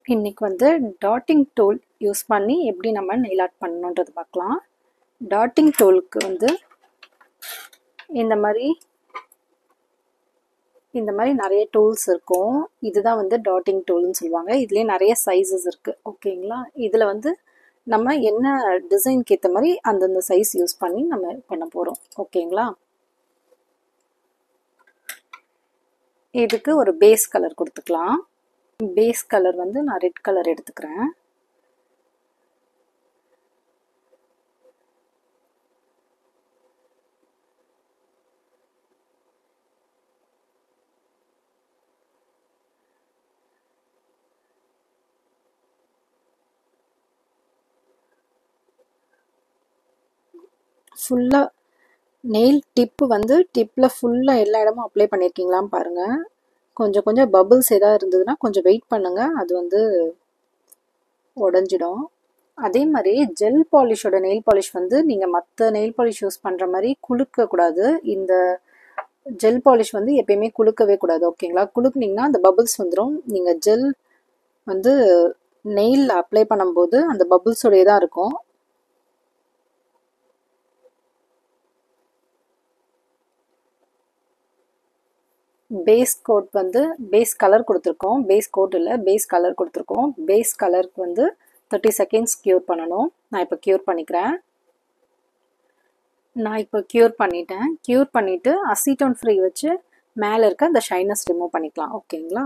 இன்னைக்கு வந்து dotting tool use பண்ணி எப்படி நம்ம நெயில் ஆர்ட் பண்ணணுன்றது பார்க்கலாம். டாட்டிங் டூலுக்கு வந்து இந்த மாதிரி நிறைய டூல்ஸ் இருக்கும். இதுதான் வந்து டாட்டிங் டூல்னு சொல்லுவாங்க. இதுலேயே நிறைய சைஸஸ் இருக்குது. ஓகேங்களா? இதில் வந்து நம்ம என்ன டிசைனுக்கு ஏற்ற மாதிரி அந்தந்த சைஸ் யூஸ் பண்ணி நம்ம பண்ண போகிறோம். ஓகேங்களா? இதுக்கு ஒரு பேஸ் கலர் கொடுத்துக்கலாம். பேஸ் கலர் வந்து நான் ரெட் கலர் எடுத்துக்கிறேன். ஃபுல்லாக நெயில் டிப்பு வந்து டிப்பில் ஃபுல்லாக எல்லா இடமும் அப்ளை பண்ணியிருக்கீங்களான்னு பாருங்கள். கொஞ்சம் கொஞ்சம் பபிள்ஸ் எதாவது இருந்ததுன்னா கொஞ்சம் வெயிட் பண்ணுங்கள், அது வந்து உடஞ்சிடும். அதே மாதிரி ஜெல் பாலிஷோட நெயில் பாலிஷ் வந்து நீங்கள் மற்ற நெயில் பாலிஷ் யூஸ் பண்ணுற மாதிரி குலுக்கக்கூடாது. இந்த ஜெல் பாலிஷ் வந்து எப்பயுமே குலுக்கவே கூடாது. ஓகேங்களா? குலுக்குனிங்கன்னா அந்த பபிள்ஸ் வந்துடும். நீங்கள் ஜெல் வந்து நெயில் அப்ளை பண்ணும்போது அந்த பபிள்ஸோடையே தான் இருக்கும். பேஸ் கோட் வந்து பேஸ் கலர் கொடுத்துருக்கோம். பேஸ் கோட் இல்லை, பேஸ் கலர் கொடுத்துருக்கோம். பேஸ் கலருக்கு வந்து 30 செகண்ட்ஸ் க்யூர் பண்ணணும். நான் இப்போ க்யூர் பண்ணிக்கிறேன். க்யூர் பண்ணிவிட்டு அசிட்டோன் ஃப்ரீ வச்சு மேலே இருக்க அந்த ஷைனஸ் ரிமூவ் பண்ணிக்கலாம். ஓகேங்களா?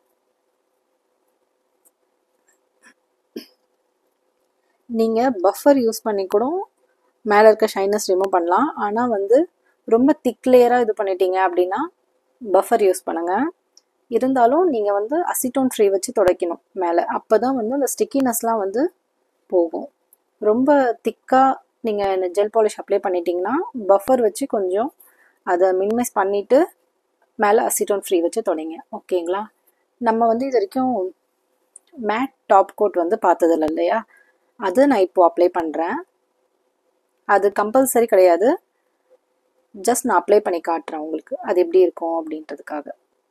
நீங்கள் பஃபர் யூஸ் பண்ணி கூட மேலே இருக்க ஷைனஸ் ரிமூவ் பண்ணலாம். ஆனால் வந்து ரொம்ப திக் லேயராக இது பண்ணிட்டீங்க அப்படின்னா பஃபர் யூஸ் பண்ணுங்கள். இருந்தாலும் நீங்கள் வந்து அசிட்டோன் ஃப்ரீ வச்சு துடைக்கணும் மேலே. அப்போ தான் வந்து அந்த ஸ்டிக்கினஸ்லாம் வந்து போகும். ரொம்ப திக்காக நீங்கள் ஜெல் பாலிஷ் அப்ளை பண்ணிட்டீங்கன்னா பஃபர் வச்சு கொஞ்சம் அதை மினிமைஸ் பண்ணிவிட்டு மேலே அசிட்டோன் ஃப்ரீ வச்சு துடைங்க. ஓகேங்களா? நம்ம வந்து இது வரைக்கும் மேட் டாப் கோட் வந்து பார்த்ததில்ல இல்லையா? அது நான் இப்போது அப்ளை பண்ணுறேன். அது கம்பல்சரி கிடையாது, ஜஸ்ட் நான் அப்ளை பண்ணி காட்டுறேன் உங்களுக்கு அது எப்படி இருக்கும் அப்படின்றதுக்காக.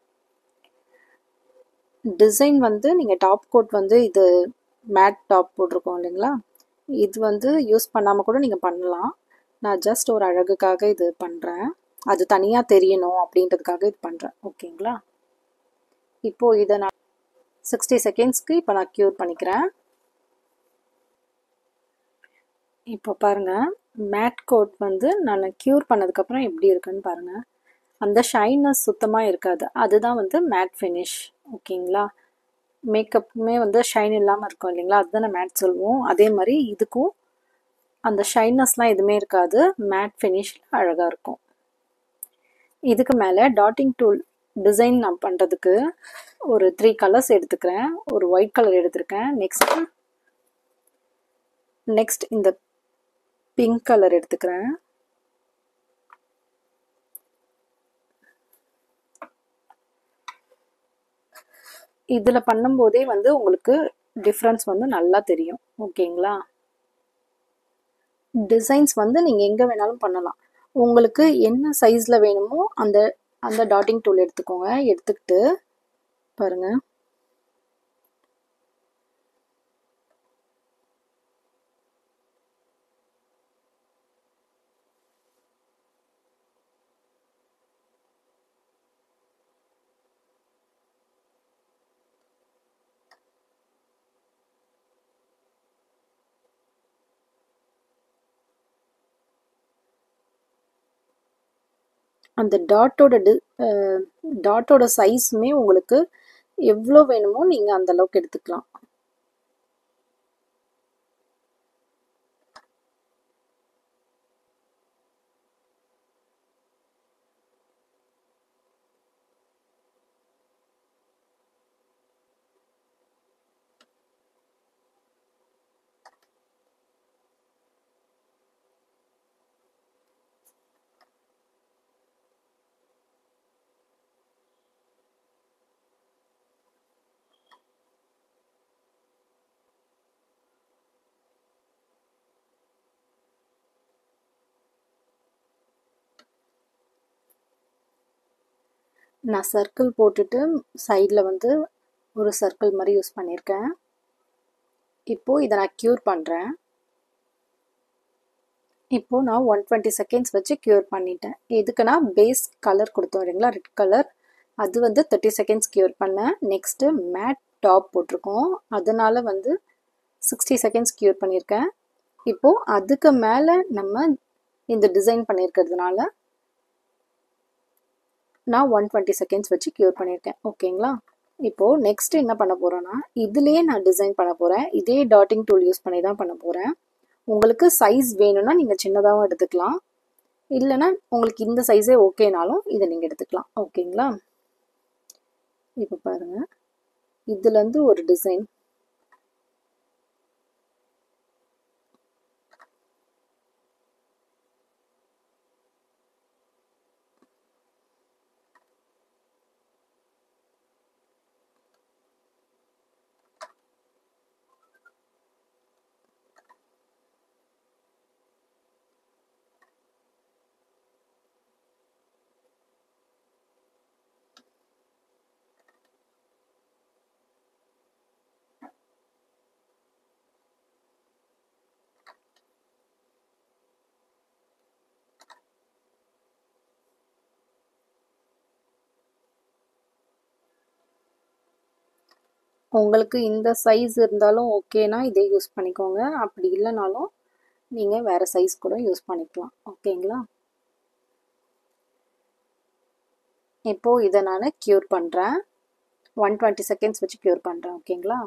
டிசைன் வந்து நீங்கள் டாப் கோட் வந்து இது மேட் டாப் போட்டிருக்கோம் இல்லைங்களா? இது வந்து யூஸ் பண்ணாமல் கூட நீங்கள் பண்ணலாம். நான் ஜஸ்ட் ஒரு அழகுக்காக இது பண்ணுறேன். அது தனியாக தெரியணும் அப்படின்றதுக்காக இது பண்ணுறேன். ஓகேங்களா? இப்போது இதை நான் 60 செகண்ட்ஸ்க்கு இப்போ நான் க்யூர் பண்ணிக்கிறேன். இப்போ பாருங்கள், மேட் கோட் வந்து நான் க்யூர் பண்ணதுக்கப்புறம் எப்படி இருக்குன்னு பாருங்கள். அந்த ஷைனஸ் சுத்தமாக இருக்காது. அதுதான் வந்து மேட் ஃபினிஷ். ஓகேங்களா? மேக்கப்புமே வந்து ஷைன் இல்லாமல் இருக்கும் இல்லைங்களா? அதுதான் மேட் சொல்லுவோம். அதே மாதிரி இதுக்கும் அந்த ஷைனஸ்லாம் எதுவுமே இருக்காது. மேட் ஃபினிஷில் அழகாக இருக்கும். இதுக்கு மேலே டாட்டிங் டூல் டிசைன் நான் பண்ணுறதுக்கு ஒரு 3 கலர்ஸ் எடுத்துக்கிறேன். ஒரு ஒயிட் கலர் எடுத்துருக்கேன். நெக்ஸ்ட் இந்த பிங்க் கலர் எடுத்துக்கிறேன். இதில் பண்ணும்போதே வந்து உங்களுக்கு டிஃப்ரென்ஸ் வந்து நல்லா தெரியும். ஓகேங்களா? டிசைன்ஸ் வந்து நீங்கள் எங்கே வேணாலும் பண்ணலாம். உங்களுக்கு என்ன சைஸில் வேணுமோ அந்த டாட்டிங் டூல் எடுத்துக்கோங்க. எடுத்துக்கிட்டு பாருங்கள், அந்த டாட்டோட சைஸுமே உங்களுக்கு எவ்வளோ வேணுமோ நீங்கள் அந்த அளவுக்கு எடுத்துக்கலாம். நான் சர்க்கிள் போட்டுட்டு சைடில் வந்து ஒரு சர்க்கிள் மாதிரி யூஸ் பண்ணியிருக்கேன். இப்போது இதை நான் க்யூர் பண்ணுறேன். இப்போது நான் 120 செகண்ட்ஸ் வச்சு க்யூர் பண்ணிட்டேன். எதுக்குன்னா பேஸ் கலர் கொடுத்தோம் இல்லைங்களா, ரெட் கலர், அது வந்து 30 செகண்ட்ஸ் க்யூர் பண்ணேன். நெக்ஸ்ட்டு மேட் டாப் போட்டிருக்கோம், அதனால வந்து 60 செகண்ட்ஸ் க்யூர் பண்ணியிருக்கேன். இப்போது அதுக்கு மேலே நம்ம இந்த டிசைன் பண்ணியிருக்கிறதுனால நான் 120 செகண்ட்ஸ் வச்சு க்யூர் பண்ணியிருக்கேன். ஓகேங்களா? இப்போது நெக்ஸ்ட் என்ன பண்ண போகிறேன்னா, இதுலேயே நான் டிசைன் பண்ண போகிறேன். இதே டாட்டிங் டூல் யூஸ் பண்ணி தான் பண்ண போகிறேன். உங்களுக்கு சைஸ் வேணும்னா நீங்கள் சின்னதாகவும் எடுத்துக்கலாம், இல்லைன்னா உங்களுக்கு இந்த சைஸே ஓகேனாலும் இதை நீங்கள் எடுத்துக்கலாம். ஓகேங்களா? இப்போ பாருங்கள், இதுலேருந்து ஒரு டிசைன் உங்களுக்கு இந்த சைஸ் இருந்தாலும் ஓகேனா இதே யூஸ் பண்ணிக்கோங்க, அப்படி இல்லைனாலும் நீங்கள் வேறு சைஸ் கூட யூஸ் பண்ணிக்கலாம். ஓகேங்களா? இப்போது இதை நான் க்யூர் பண்ணுறேன். 120 செகண்ட்ஸ் வச்சு க்யூர் பண்ணுறேன். ஓகேங்களா?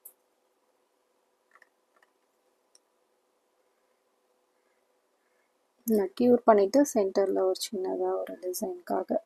நான் க்யூர் பண்ணிவிட்டு சென்டரில் ஒரு சின்னதாக ஒரு டிசைனுக்காக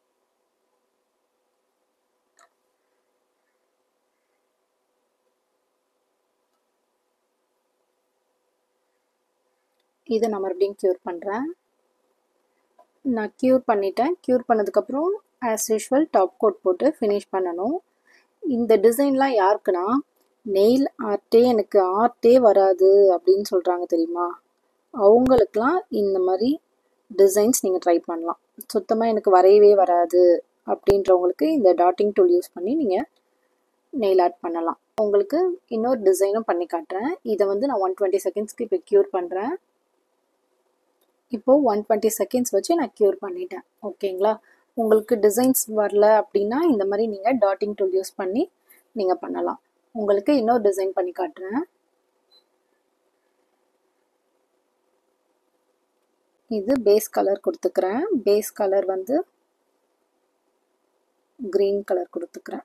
இதை நான் மறுபடியும் க்யூர் பண்ணுறேன். நான் க்யூர் பண்ணிட்டேன். க்யூர் பண்ணதுக்கப்புறம் ஆஸ் யூஷுவல் டாப் கோட் போட்டு ஃபினிஷ் பண்ணணும். இந்த டிசைன்லாம் யாருக்குன்னா, நெயில் ஆர்ட்டே எனக்கு ஆர்ட்டே வராது அப்படின்னு சொல்கிறாங்க தெரியுமா, அவங்களுக்கெலாம் இந்த மாதிரி டிசைன்ஸ் நீங்கள் ட்ரை பண்ணலாம். சுத்தமாக எனக்கு வரையவே வராது அப்படின்றவங்களுக்கு இந்த டாட்டிங் டூல் யூஸ் பண்ணி நீங்கள் நெயில் ஆர்ட் பண்ணலாம். உங்களுக்கு இன்னொரு டிசைனும் பண்ணி காட்டுறேன். இதை வந்து நான் 120 செகண்ட்ஸ்க்கு இப்போ க்யூர் பண்ணுறேன். இப்போது 120 செகண்ட்ஸ் வச்சு நான் க்யூர் பண்ணிட்டேன். ஓகேங்களா? உங்களுக்கு டிசைன்ஸ் வரல அப்படின்னா இந்த மாதிரி நீங்கள் டாட்டிங் டூல் யூஸ் பண்ணி நீங்கள் பண்ணலாம். உங்களுக்கு இன்னொரு டிசைன் பண்ணி காட்டுறேன். இது பேஸ் கலர் கொடுத்துக்கிறேன். பேஸ் கலர் வந்து க்ரீன் கலர் கொடுத்துக்கிறேன்.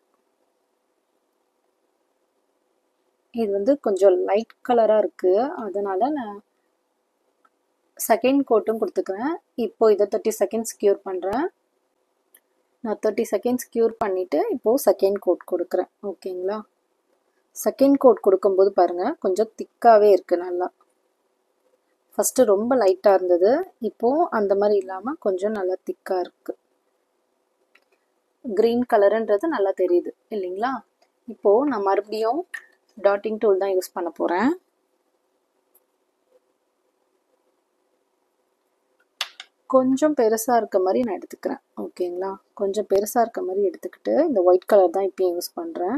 இது வந்து கொஞ்சம் லைட் கலராக இருக்குது, அதனால் நான் செகண்ட் கோட்டும் கொடுத்துக்கிறேன். இப்போ இதை 30 செகண்ட்ஸ் க்யூர் பண்ணுறேன். நான் 30 செகண்ட்ஸ் க்யூர் பண்ணிவிட்டு இப்போது செகண்ட் கோட் கொடுக்குறேன். ஓகேங்களா? செகண்ட் கோட் கொடுக்கும்போது பாருங்கள், கொஞ்சம் திக்காகவே இருக்குது. நல்லா ஃபஸ்ட்டு ரொம்ப லைட்டாக இருந்தது, இப்போது அந்த மாதிரி இல்லாமல் கொஞ்சம் நல்லா திக்காக இருக்குது. க்ரீன் கலருன்றது நல்லா தெரியுது இல்லைங்களா? இப்போது நான் மறுபடியும் டாட்டிங் டூல் தான் யூஸ் பண்ண போகிறேன். கொஞ்சம் பெருசாக இருக்க மாதிரி நான் எடுத்துக்கிறேன். ஓகேங்களா? கொஞ்சம் பெருசாக இருக்க மாதிரி எடுத்துக்கிட்டு இந்த ஒயிட் கலர் தான் இப்போயும் யூஸ் பண்ணுறேன்.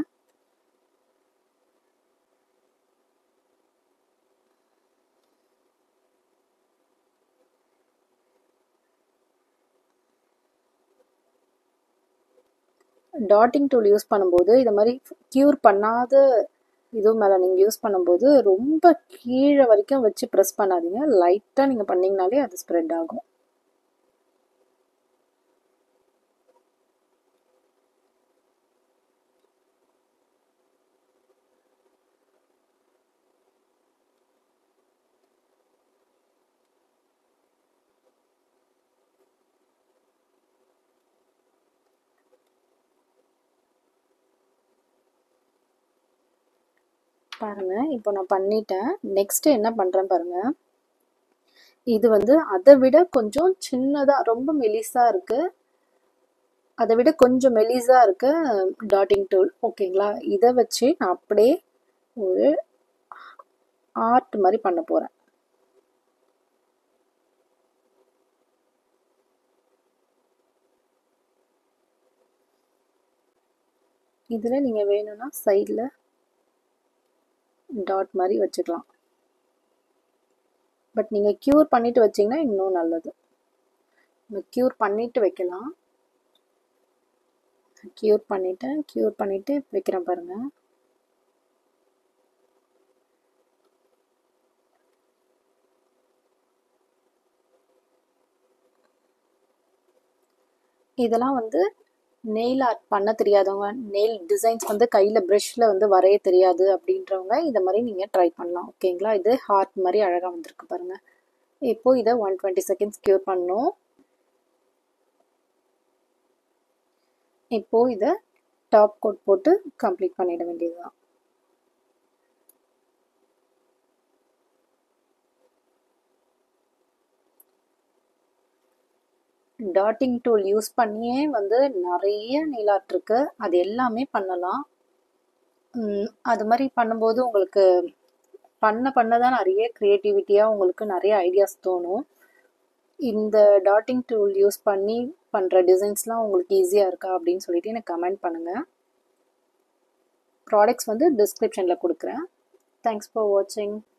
டாட்டிங் டூல் யூஸ் பண்ணும்போது இதை மாதிரி க்யூர் பண்ணாத இது மேலே நீங்கள் யூஸ் பண்ணும்போது ரொம்ப கீழே வரைக்கும் வச்சு ப்ரெஸ் பண்ணாதீங்க. லைட்டாக நீங்கள் பண்ணிங்கனாலே அது ஸ்ப்ரெட் ஆகும். பாருங்கள், இப்போ நான் பண்ணிட்டேன். நெக்ஸ்ட்டு என்ன பண்ணுறேன் பாருங்கள். இது வந்து அதை விட கொஞ்சம் சின்னதாக ரொம்ப மெலிசாக இருக்குது, அதை விட கொஞ்சம் மெலிசாக இருக்கு டாட்டிங் டூல். ஓகேங்களா? இதை வச்சு நான் அப்படியே ஒரு ஆர்ட் மாதிரி பண்ண போகிறேன். இதில் நீங்கள் வேணும்னா சைடில் டாட் மாதிரி வச்சுக்கலாம். பட் நீங்கள் க்யூர் பண்ணிவிட்டு வச்சிங்கன்னா இன்னும் நல்லது. க்யூர் பண்ணிவிட்டு வைக்கலாம். க்யூர் பண்ணிவிட்டு வைக்கிறேன் பாருங்கள். இதெல்லாம் வந்து நெயில் ஆர்ட் பண்ண தெரியாதவங்க, நெயில் டிசைன்ஸ் வந்து கையில் ப்ரஷில் வந்து வரைய தெரியாது அப்படின்றவங்க இந்த மாதிரி நீங்கள் ட்ரை பண்ணலாம். ஓகேங்களா? இது ஹார்ட் மாதிரி அழகாக வந்திருக்கு பாருங்கள். இப்போது இதை 120 செகண்ட்ஸ் க்யூர் பண்ணணும். இப்போது இதை டாப் கோட் போட்டு கம்ப்ளீட் பண்ணிட வேண்டியதுதான். டாட்டிங் டூல் யூஸ் பண்ணியே வந்து நிறைய நெயில் ஆர்ட் இருக்கு. அது எல்லாமே பண்ணலாம். அது மாதிரி பண்ணும்போது உங்களுக்கு பண்ண தான் நிறைய க்ரியேட்டிவிட்டியாக உங்களுக்கு நிறைய ஐடியாஸ் தோணும். இந்த டாட்டிங் டூல் யூஸ் பண்ணி பண்ணுற டிசைன்ஸ்லாம் உங்களுக்கு ஈஸியாக இருக்கா அப்படின்னு சொல்லிட்டு எனக்கு கமெண்ட் பண்ணுங்கள். ப்ராடக்ட்ஸ் வந்து டிஸ்கிரிப்ஷனில் கொடுக்குறேன். தேங்க்ஸ் ஃபார் வாட்சிங்.